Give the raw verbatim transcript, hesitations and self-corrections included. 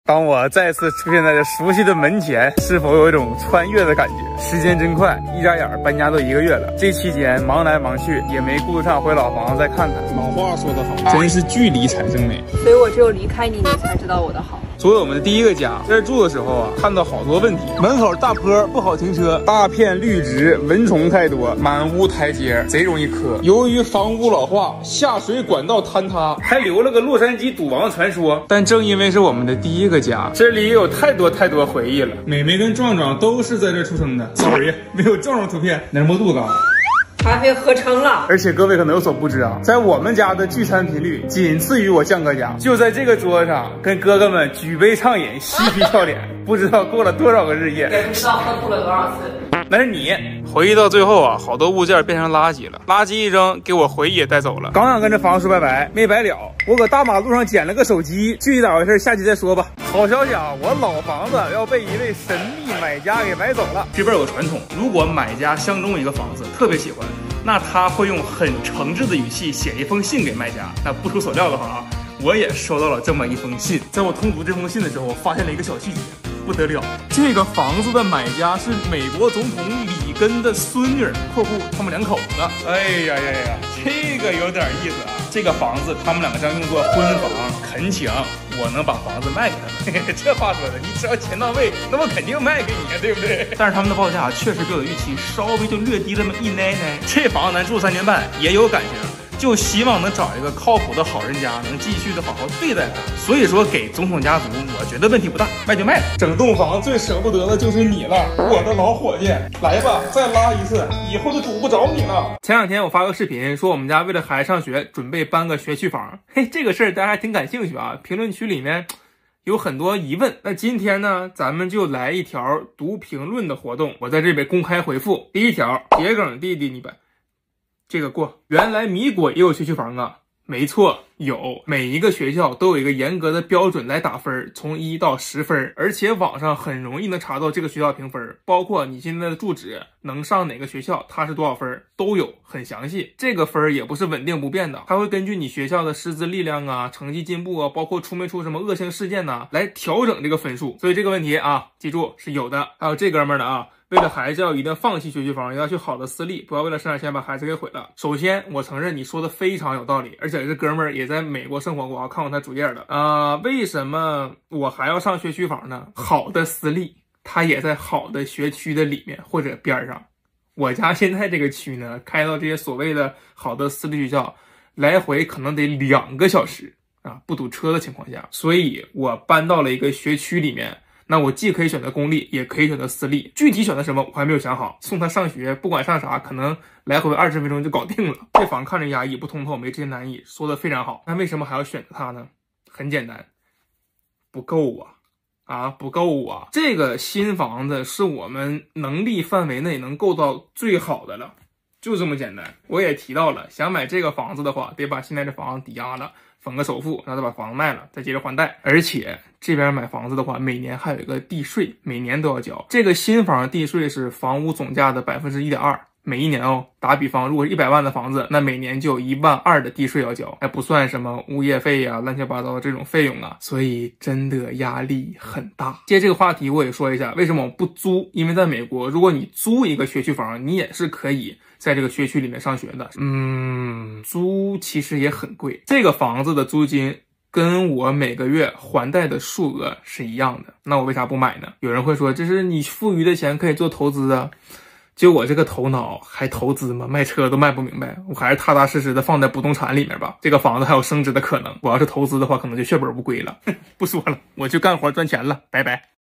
当我再次出现在这熟悉的门前，是否有一种穿越的感觉？时间真快，一眨眼搬家都一个月了。这期间忙来忙去，也没顾得上回老房子再看看。老话说得好，真是距离产生美。 所以我只有离开你，你才知道我的好。 作为我们的第一个家，在这住的时候啊，看到好多问题：门口大坡不好停车，大片绿植，蚊虫太多，满屋台阶贼容易磕。由于房屋老化，下水管道坍塌，还留了个洛杉矶赌王的传说。但正因为是我们的第一个家，这里有太多太多回忆了。美美跟壮壮都是在这出生的。Sorry， 没有壮壮图片，那是摸肚子。 咖啡合成了， 而且各位可能有所不知啊，在我们家的聚餐频率仅次于我酱哥家。就在这个桌子上，跟哥哥们举杯畅饮，嬉皮笑脸，不知道过了多少个日夜， 也不知道喝吐了多少次。 那是你。回忆到最后啊，好多物件变成垃圾了，垃圾一扔，给我回忆也带走了。刚想跟这房子说拜拜，没白了，我搁大马路上捡了个手机，具体咋回事下期再说吧。好消息啊，我老房子要被一位神秘买家给买走了。这边有个传统，如果买家相中一个房子，特别喜欢，那他会用很诚挚的语气写一封信给卖家。那不出所料的话啊，我也收到了这么一封信。在我通读这封信的时候，我发现了一个小细节，不得了，这个房子的买家是美国总统里根的孙女（括弧他们两口子）。哎呀呀呀，这个有点意思啊！这个房子他们两个将用作婚房，恳请我能把房子卖给他们。这话说的，你只要钱到位，那我肯定卖给你啊，对不对？但是他们的报价确实比我的预期稍微就略低了那么一奶奶。这房子咱住三年半，也有感情。就希望能找一个靠谱的好人家，能继续的好好对待他。所以说给总统家族，我觉得问题不大，卖就卖了。整栋房最舍不得的就是你了，我的老伙计，来吧，再拉一次，以后就堵不着你了。前两天我发个视频，说我们家为了孩子上学，准备搬个学区房。嘿，这个事儿大家还挺感兴趣啊，评论区里面有很多疑问。那今天呢，咱们就来一条读评论的活动，我在这边公开回复。第一条，桔梗弟弟你吧。这个过，原来米果也有学区房啊？没错，有。每一个学校都有一个严格的标准来打分，从一到十分，而且网上很容易能查到这个学校评分，包括你现在的住址，能上哪个学校，它是多少分，都有，很详细。这个分也不是稳定不变的，它会根据你学校的师资力量啊、成绩进步啊，包括出没出什么恶性事件呐、啊，来调整这个分数。所以这个问题啊，记住是有的。还有这哥们儿的啊。为了孩子要一定放弃学区房，要去好的私立，不要为了省点钱把孩子给毁了。首先，我承认你说的非常有道理，而且这哥们儿也在美国生活过，我看过他主页的。啊、呃，为什么我还要上学区房呢？好的私立，它也在好的学区的里面或者边上。我家现在这个区呢，开到这些所谓的好的私立学校，来回可能得两个小时啊，不堵车的情况下，所以我搬到了一个学区里面。那我既可以选择公立，也可以选择私立，具体选择什么我还没有想好。送他上学，不管上啥，可能来回二十分钟就搞定了。这房看着压抑不通透，没这些难以，说的非常好。那为什么还要选择它呢？很简单，不够啊，啊不够啊！这个新房子是我们能力范围内能够到最好的了，就这么简单。我也提到了，想买这个房子的话，得把现在这房子抵押了。分个首付，然后再把房子卖了，再接着还贷。而且这边买房子的话，每年还有一个地税，每年都要交。这个新房的地税是房屋总价的百分之一点二，每一年哦。打比方，如果是一百万的房子，那每年就有一万二的地税要交，还不算什么物业费呀、啊、乱七八糟的这种费用啊，所以真的压力很大。接这个话题，我也说一下为什么我不租，因为在美国，如果你租一个学区房，你也是可以在这个学区里面上学的。嗯，租其实也很贵，这个房子的租金跟我每个月还贷的数额是一样的，那我为啥不买呢？有人会说，这是你富余的钱可以做投资啊。就我这个头脑还投资吗？卖车都卖不明白，我还是踏踏实实的放在不动产里面吧。这个房子还有升值的可能，我要是投资的话，可能就血本无归了。不说了，我去干活赚钱了，拜拜。